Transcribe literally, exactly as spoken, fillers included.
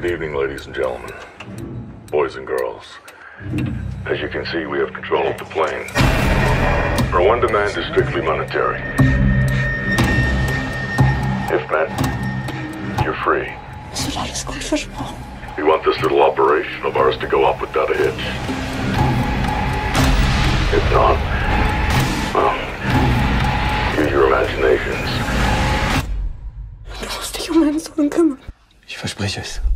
evening, ladies and gentlemen, boys and girls. As you can see, we have control of the plane. Our one demand is strictly monetary. If met, you're free. Es wird alles gut, versprochen. We want this little operation of ours to go up without a hitch. If not, well, use your imaginations. Du musst dich um meinen Sohn kümmern. Ich verspreche es.